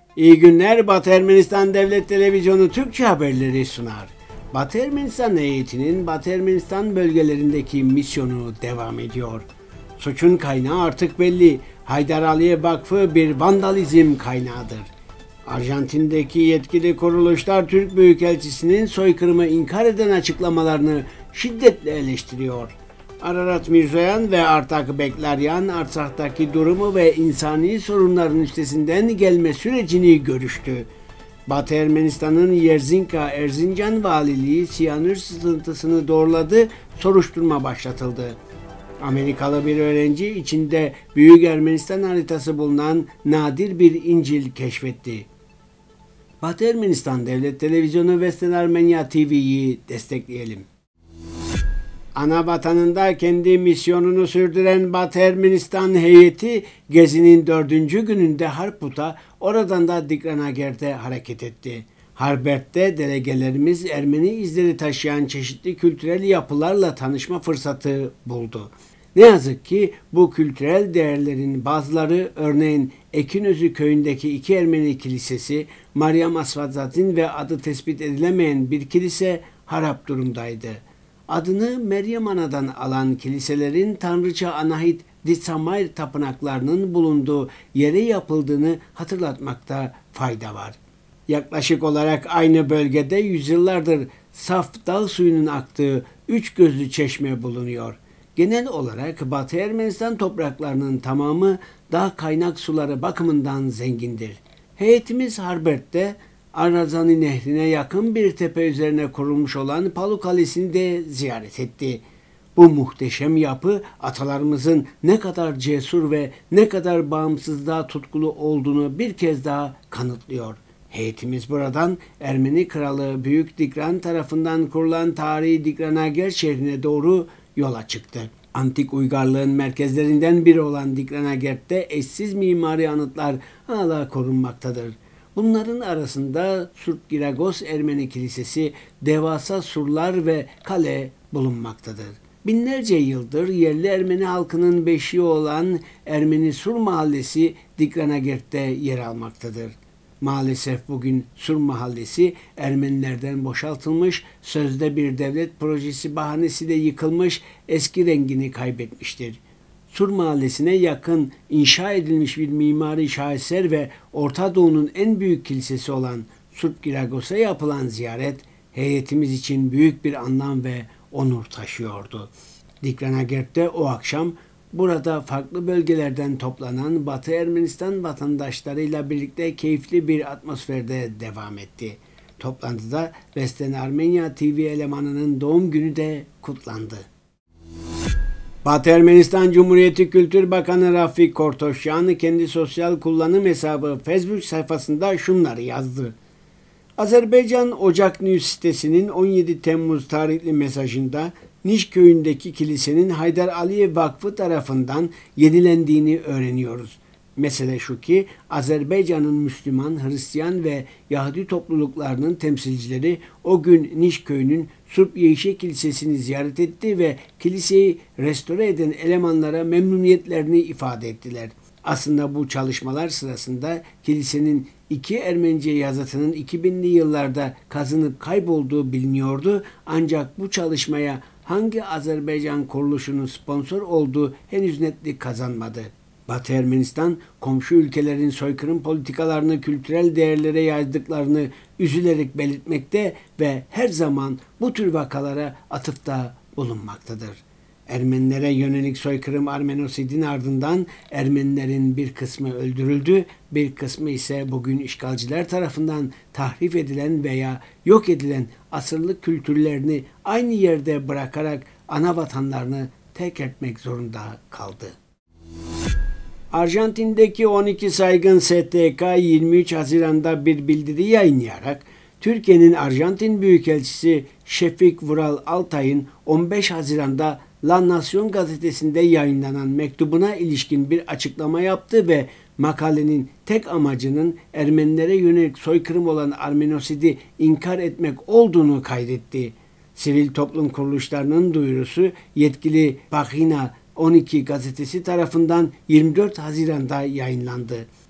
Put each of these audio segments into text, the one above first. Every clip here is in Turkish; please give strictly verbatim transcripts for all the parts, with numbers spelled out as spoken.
İyi günler, Batı Ermenistan Devlet Televizyonu Türkçe haberleri sunar. Batı Ermenistan heyetinin Batı Ermenistan bölgelerindeki misyonu devam ediyor. Suçun kaynağı artık belli. Haydar Aliyev Vakfı bir vandalizm kaynağıdır. Arjantin'deki yetkili kuruluşlar Türk Büyükelçisi'nin soykırımı inkar eden açıklamalarını şiddetle eleştiriyor. Ararat Mirzoyan ve Artak Beklaryan Artsak'taki durumu ve insani sorunların üstesinden gelme sürecini görüştü. Batı Ermenistan'ın Yerzinka Erzincan Valiliği siyanür sızıntısını doğruladı, soruşturma başlatıldı. Amerikalı bir öğrenci içinde Büyük Ermenistan haritası bulunan nadir bir İncil keşfetti. Batı Ermenistan Devlet Televizyonu Western Armenia T V'yi destekleyelim. Ana vatanında kendi misyonunu sürdüren Batı Ermenistan heyeti gezinin dördüncü gününde Harput'a, oradan da Dikranager'de hareket etti. Harbert'te delegelerimiz Ermeni izleri taşıyan çeşitli kültürel yapılarla tanışma fırsatı buldu. Ne yazık ki bu kültürel değerlerin bazıları, örneğin Ekinözü köyündeki iki Ermeni kilisesi, Maryam Asfazadin ve adı tespit edilemeyen bir kilise harap durumdaydı. Adını Meryem Ana'dan alan kiliselerin Tanrıça Anahit Ditsamayr tapınaklarının bulunduğu yere yapıldığını hatırlatmakta fayda var. Yaklaşık olarak aynı bölgede yüzyıllardır saf dağ suyunun aktığı üç gözlü çeşme bulunuyor. Genel olarak Batı Ermenistan topraklarının tamamı dağ kaynak suları bakımından zengindir. Heyetimiz Harbert'te Arazani Nehri'ne yakın bir tepe üzerine kurulmuş olan Palu Kalesi'ni de ziyaret etti. Bu muhteşem yapı atalarımızın ne kadar cesur ve ne kadar bağımsızlığa tutkulu olduğunu bir kez daha kanıtlıyor. Heyetimiz buradan Ermeni Kralı Büyük Dikran tarafından kurulan tarihi Dikranager şehrine doğru yola çıktı. Antik uygarlığın merkezlerinden biri olan Dikranager'de eşsiz mimari anıtlar hala korunmaktadır. Bunların arasında Surp-Giragos Ermeni Kilisesi, devasa surlar ve kale bulunmaktadır. Binlerce yıldır yerli Ermeni halkının beşiği olan Ermeni Sur Mahallesi Dikranager'de yer almaktadır. Maalesef bugün Sur Mahallesi Ermenilerden boşaltılmış, sözde bir devlet projesi bahanesiyle yıkılmış, eski rengini kaybetmiştir. Sur Mahallesi'ne yakın inşa edilmiş bir mimari şaheser ve Orta Doğu'nun en büyük kilisesi olan Surp-Giragos'a yapılan ziyaret heyetimiz için büyük bir anlam ve onur taşıyordu. Dikranager'de o akşam burada farklı bölgelerden toplanan Batı Ermenistan vatandaşlarıyla birlikte keyifli bir atmosferde devam etti. Toplantıda Western Armenia T V elemanının doğum günü de kutlandı. Batı Ermenistan Cumhuriyeti Kültür Bakanı Rafik Kortoşyan kendi sosyal kullanım hesabı Facebook sayfasında şunları yazdı. Azerbaycan Ocak News sitesinin on yedi Temmuz tarihli mesajında Niş köyündeki kilisenin Haydar Aliyev Vakfı tarafından yenilendiğini öğreniyoruz. Mesele şu ki Azerbaycan'ın Müslüman, Hristiyan ve Yahudi topluluklarının temsilcileri o gün Niş köyünün Surp Yeyşe Kilisesi'ni ziyaret etti ve kiliseyi restore eden elemanlara memnuniyetlerini ifade ettiler. Aslında bu çalışmalar sırasında kilisenin iki Ermenice yazıtının iki binli yıllarda kazınıp kaybolduğu biliniyordu, ancak bu çalışmaya hangi Azerbaycan kuruluşunun sponsor olduğu henüz netlik kazanmadı. Batı Ermenistan, komşu ülkelerin soykırım politikalarını kültürel değerlere yaydıklarını üzülerek belirtmekte ve her zaman bu tür vakalara atıfta bulunmaktadır. Ermenilere yönelik soykırım Armenosid'in ardından Ermenilerin bir kısmı öldürüldü, bir kısmı ise bugün işgalciler tarafından tahrif edilen veya yok edilen asırlık kültürlerini aynı yerde bırakarak ana vatanlarını terk etmek zorunda kaldı. Arjantin'deki on iki saygın S T K yirmi üç Haziran'da bir bildiri yayınlayarak Türkiye'nin Arjantin Büyükelçisi Şefik Vural Altay'ın on beş Haziran'da La Nación gazetesinde yayınlanan mektubuna ilişkin bir açıklama yaptı ve makalenin tek amacının Ermenilere yönelik soykırım olan Armenosid'i inkar etmek olduğunu kaydetti. Sivil toplum kuruluşlarının duyurusu yetkili Pagina on iki gazetesi tarafından yirmi dört Haziran'da yayınlandı.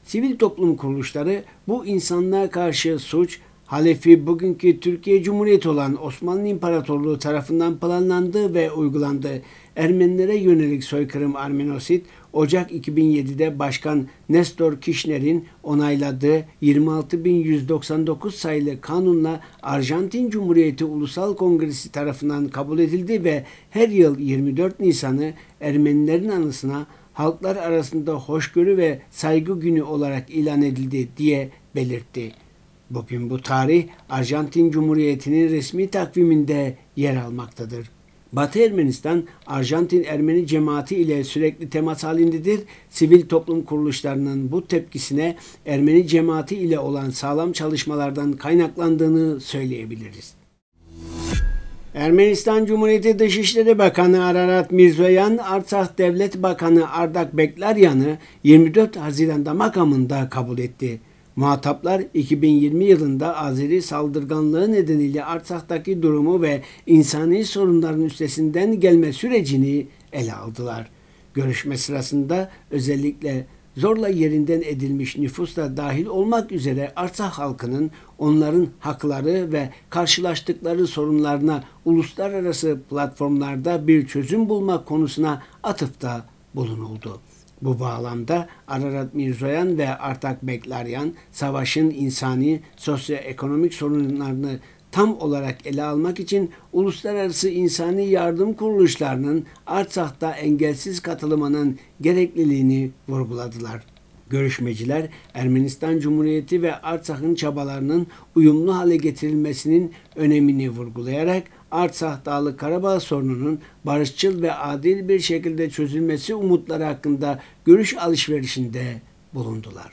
Sivil toplum kuruluşları bu insanlığa karşı suç, halefi bugünkü Türkiye Cumhuriyeti olan Osmanlı İmparatorluğu tarafından planlandı ve uygulandı. Ermenilere yönelik soykırım Ermenosit, Ocak iki bin yedi'de Başkan Nestor Kirchner'in onayladığı yirmi altı bin yüz doksan dokuz sayılı kanunla Arjantin Cumhuriyeti Ulusal Kongresi tarafından kabul edildi ve her yıl yirmi dört Nisan'ı Ermenilerin anısına halklar arasında hoşgörü ve saygı günü olarak ilan edildi diye belirtti. Bugün bu tarih Arjantin Cumhuriyeti'nin resmi takviminde yer almaktadır. Batı Ermenistan, Arjantin Ermeni cemaati ile sürekli temas halindedir. Sivil toplum kuruluşlarının bu tepkisine Ermeni cemaati ile olan sağlam çalışmalardan kaynaklandığını söyleyebiliriz. Ermenistan Cumhuriyeti Dışişleri Bakanı Ararat Mirzoyan, Artsakh Devlet Bakanı Ardak Beklaryan'ı yirmi dört Haziran'da makamında kabul etti. Muhataplar iki bin yirmi yılında Azeri saldırganlığı nedeniyle Artsak'taki durumu ve insani sorunların üstesinden gelme sürecini ele aldılar. Görüşme sırasında özellikle zorla yerinden edilmiş nüfus da dahil olmak üzere Artsakh halkının onların hakları ve karşılaştıkları sorunlarına uluslararası platformlarda bir çözüm bulmak konusuna atıfta bulunuldu. Bu bağlamda Ararat Mirzoyan ve Artak Beklaryan, savaşın insani, sosyoekonomik sorunlarını tam olarak ele almak için uluslararası insani yardım kuruluşlarının Artsak'ta engelsiz katılımının gerekliliğini vurguladılar. Görüşmeciler, Ermenistan Cumhuriyeti ve Artsak'ın çabalarının uyumlu hale getirilmesinin önemini vurgulayarak Artsakh Dağlık Karabağ sorununun barışçıl ve adil bir şekilde çözülmesi umutları hakkında görüş alışverişinde bulundular.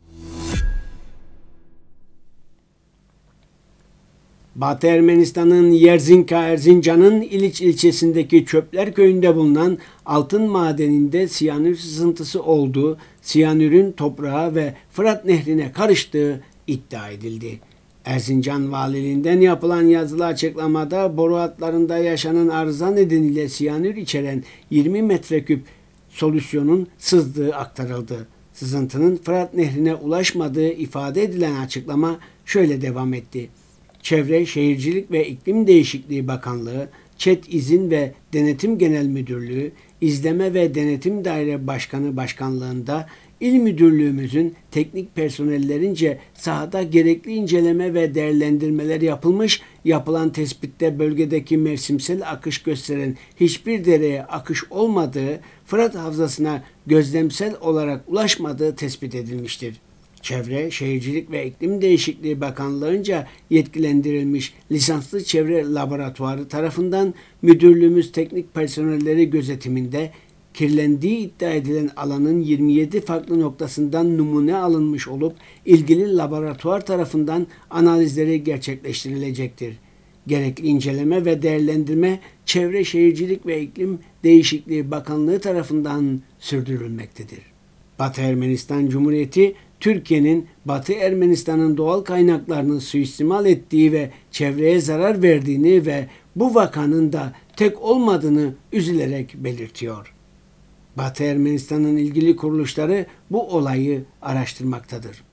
Batı Ermenistan'ın Yerzinka Erzincan'ın İliç ilçesindeki Çöpler köyünde bulunan altın madeninde siyanür sızıntısı olduğu, siyanürün toprağa ve Fırat Nehri'ne karıştığı iddia edildi. Erzincan Valiliğinden yapılan yazılı açıklamada boru hatlarında yaşanan arıza nedeniyle siyanür içeren yirmi metreküp solüsyonun sızdığı aktarıldı. Sızıntının Fırat Nehri'ne ulaşmadığı ifade edilen açıklama şöyle devam etti. Çevre, Şehircilik ve İklim Değişikliği Bakanlığı, ÇED İzin ve Denetim Genel Müdürlüğü, İzleme ve Denetim Daire Başkanı Başkanlığında İl Müdürlüğümüzün teknik personellerince sahada gerekli inceleme ve değerlendirmeler yapılmış, yapılan tespitte bölgedeki mevsimsel akış gösteren hiçbir dereye akış olmadığı, Fırat Havzası'na gözlemsel olarak ulaşmadığı tespit edilmiştir. Çevre, Şehircilik ve İklim Değişikliği Bakanlığı'nca yetkilendirilmiş lisanslı çevre laboratuvarı tarafından müdürlüğümüz teknik personelleri gözetiminde kirlendiği iddia edilen alanın yirmi yedi farklı noktasından numune alınmış olup ilgili laboratuvar tarafından analizleri gerçekleştirilecektir. Gerekli inceleme ve değerlendirme Çevre, Şehircilik ve İklim Değişikliği Bakanlığı tarafından sürdürülmektedir. Batı Ermenistan Cumhuriyeti, Türkiye'nin Batı Ermenistan'ın doğal kaynaklarını suistimal ettiği ve çevreye zarar verdiğini ve bu vakanın da tek olmadığını üzülerek belirtiyor. Batı Ermenistan'ın ilgili kuruluşları bu olayı araştırmaktadır.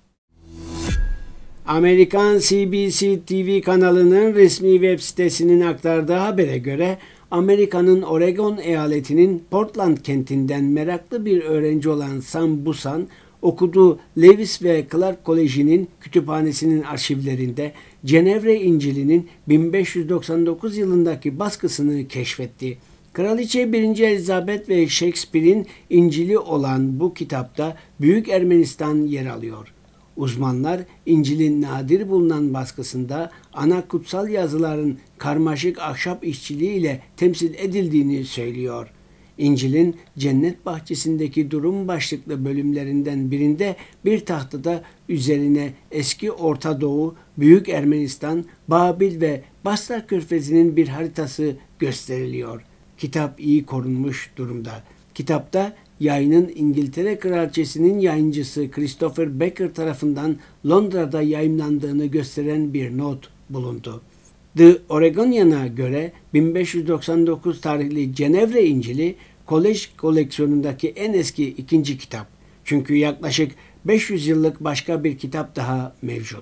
Amerikan C B C T V kanalının resmi web sitesinin aktardığı habere göre Amerika'nın Oregon eyaletinin Portland kentinden meraklı bir öğrenci olan Sam Busan, okuduğu Lewis ve Clark Koleji'nin kütüphanesinin arşivlerinde Cenevre İncil'inin bin beş yüz doksan dokuz yılındaki baskısını keşfetti. Kraliçe birinci Elizabeth ve Shakespeare'in İncil'i olan bu kitapta Büyük Ermenistan yer alıyor. Uzmanlar İncil'in nadir bulunan baskısında ana kutsal yazıların karmaşık ahşap işçiliği ile temsil edildiğini söylüyor. İncil'in Cennet Bahçesi'ndeki durum başlıklı bölümlerinden birinde bir tahtada üzerine eski Orta Doğu, Büyük Ermenistan, Babil ve Basra Körfezi'nin bir haritası gösteriliyor. Kitap iyi korunmuş durumda. Kitapta yayının İngiltere Kraliçesi'nin yayıncısı Christopher Becker tarafından Londra'da yayımlandığını gösteren bir not bulundu. The Oregonian'a göre bin beş yüz doksan dokuz tarihli Cenevre İncil'i kolej koleksiyonundaki en eski ikinci kitap. Çünkü yaklaşık beş yüz yıllık başka bir kitap daha mevcut.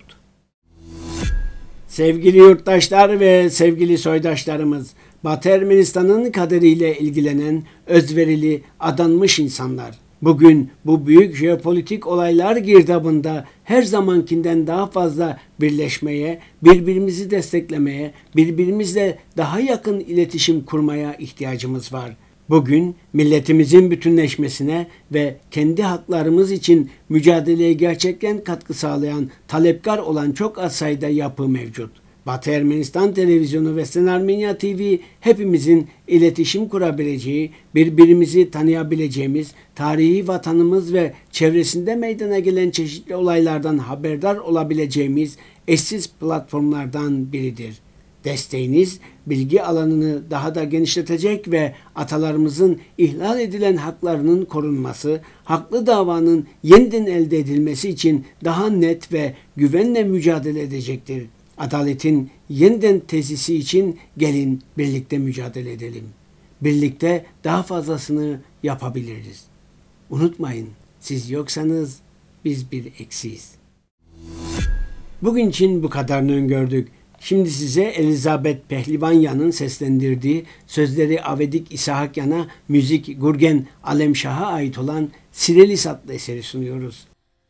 Sevgili yurttaşlar ve sevgili soydaşlarımız, Batı Ermenistan'ın kaderiyle ilgilenen özverili, adanmış insanlar, bugün bu büyük jeopolitik olaylar girdabında her zamankinden daha fazla birleşmeye, birbirimizi desteklemeye, birbirimizle daha yakın iletişim kurmaya ihtiyacımız var. Bugün milletimizin bütünleşmesine ve kendi haklarımız için mücadeleye gerçekten katkı sağlayan, talepkar olan çok az sayıda yapı mevcut. Batı Ermenistan Televizyonu ve Sen Armenya T V hepimizin iletişim kurabileceği, birbirimizi tanıyabileceğimiz, tarihi vatanımız ve çevresinde meydana gelen çeşitli olaylardan haberdar olabileceğimiz eşsiz platformlardan biridir. Desteğiniz bilgi alanını daha da genişletecek ve atalarımızın ihlal edilen haklarının korunması, haklı davanın yeniden elde edilmesi için daha net ve güvenle mücadele edecektir. Adaletin yeniden tesisi için gelin birlikte mücadele edelim. Birlikte daha fazlasını yapabiliriz. Unutmayın, siz yoksanız biz bir eksiyiz. Bugün için bu kadarını öngördük. Şimdi size Elizabeth Pehlivanyan'ın seslendirdiği, sözleri Avedik İsahakyan'a, müzik Gurgen Alemşah'a ait olan Sirelis adlı eseri sunuyoruz.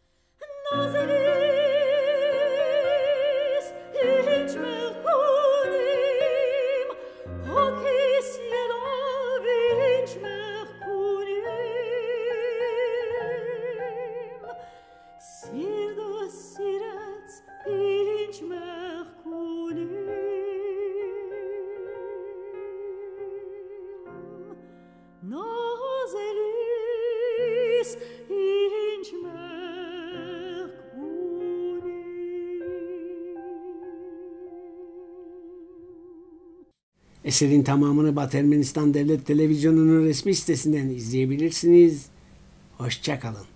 Eserin tamamını Batı Ermenistan Devlet Televizyonu'nun resmi sitesinden izleyebilirsiniz. Hoşça kalın.